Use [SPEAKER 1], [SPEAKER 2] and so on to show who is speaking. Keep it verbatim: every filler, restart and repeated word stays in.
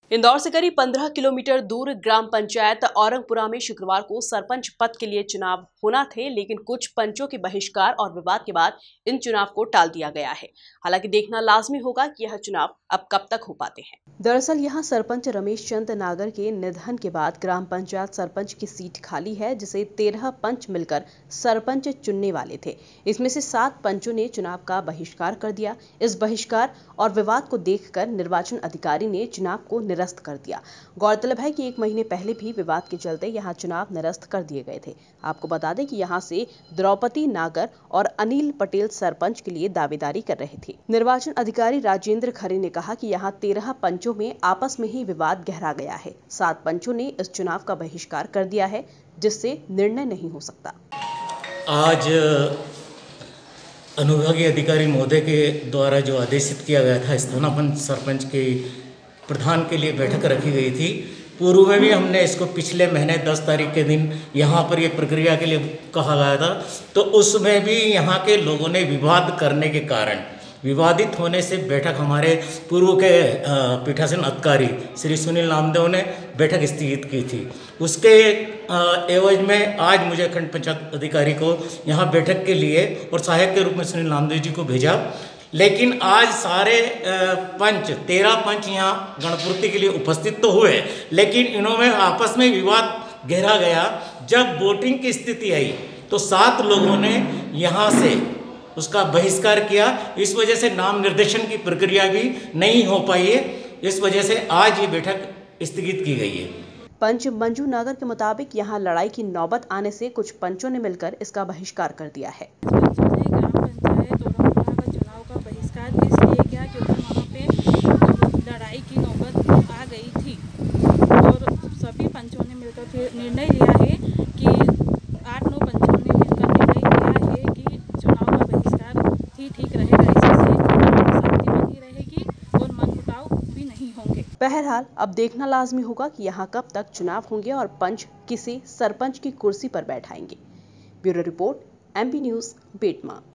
[SPEAKER 1] इंदौर से करीब पंद्रह किलोमीटर दूर ग्राम पंचायत औरंगपुरा में शुक्रवार को सरपंच पद के लिए चुनाव होना थे, लेकिन कुछ पंचों के बहिष्कार और विवाद के बाद इन चुनाव को टाल दिया गया है। हालांकि देखना लाजमी होगा कि यह चुनाव अब कब तक हो पाते हैं। दरअसल यहां सरपंच रमेश चंद नागर के निधन के बाद ग्राम पंचायत सरपंच की सीट खाली है, जिसे तेरह पंच मिलकर सरपंच चुनने वाले थे। इसमें से सात पंचों ने चुनाव का बहिष्कार कर दिया। इस बहिष्कार और विवाद को देखकर निर्वाचन अधिकारी ने चुनाव को निरस्त कर दिया। गौरतलब है कि एक महीने पहले भी विवाद के चलते यहां चुनाव निरस्त कर दिए गए थे। आपको बता दें कि यहां से द्रौपदी नागर और अनिल पटेल सरपंच के लिए दावेदारी कर रहे थे। निर्वाचन अधिकारी राजेंद्र खरे ने कहा कि यहां तेरह पंचों में आपस में ही विवाद गहरा गया है। सात पंचों ने इस चुनाव का बहिष्कार कर दिया है, जिससे निर्णय नहीं हो सकता।
[SPEAKER 2] आज अनुविभागीय अधिकारी महोदय के द्वारा जो आदेशित किया गया था, स्थानापन्न सरपंच के प्रधान के लिए बैठक रखी गई थी। पूर्व में भी हमने इसको पिछले महीने दस तारीख के दिन यहाँ पर ये प्रक्रिया के लिए कहा गया था, तो उसमें भी यहाँ के लोगों ने विवाद करने के कारण, विवादित होने से बैठक हमारे पूर्व के पीठासीन अधिकारी श्री सुनील नामदेव ने बैठक स्थगित की थी। उसके एवज में आज मुझे खंड पंचायत अधिकारी को यहाँ बैठक के लिए और सहायक के रूप में सुनील नामदेव जी को भेजा, लेकिन आज सारे पंच तेरह पंच यहाँ गणपूर्ति के लिए उपस्थित तो हुए, लेकिन इन्होंने आपस में विवाद गहरा गया। जब वोटिंग की स्थिति आई तो सात लोगों ने यहाँ से उसका बहिष्कार किया। इस वजह से नाम निर्देशन की प्रक्रिया भी नहीं हो पाई है। इस वजह से आज ये बैठक स्थगित की गई है।
[SPEAKER 1] पंच मंजू नागर के मुताबिक यहाँ लड़ाई की नौबत आने से कुछ पंचों ने मिलकर इसका बहिष्कार कर दिया है।
[SPEAKER 3] ग्राम पंचायत औरंगपुरा का चुनाव का बहिष्कार इसलिए किया क्योंकि वहाँ पे लड़ाई की नौबत आ गई थी और सभी पंचों ने मिलकर फिर निर्णय लिया है कि आठ नौ पंचों ने मिलकर निर्णय लिया है कि चुनाव का बहिष्कार ही ठीक रहेगा। इससे शांति बनी रहेगी और मनमुटाव भी नहीं होंगे।
[SPEAKER 1] बहरहाल अब देखना लाजमी होगा कि यहाँ कब तक चुनाव होंगे और पंच किसी सरपंच की कुर्सी पर बैठाएंगे। Bureau report, MP news, Betma.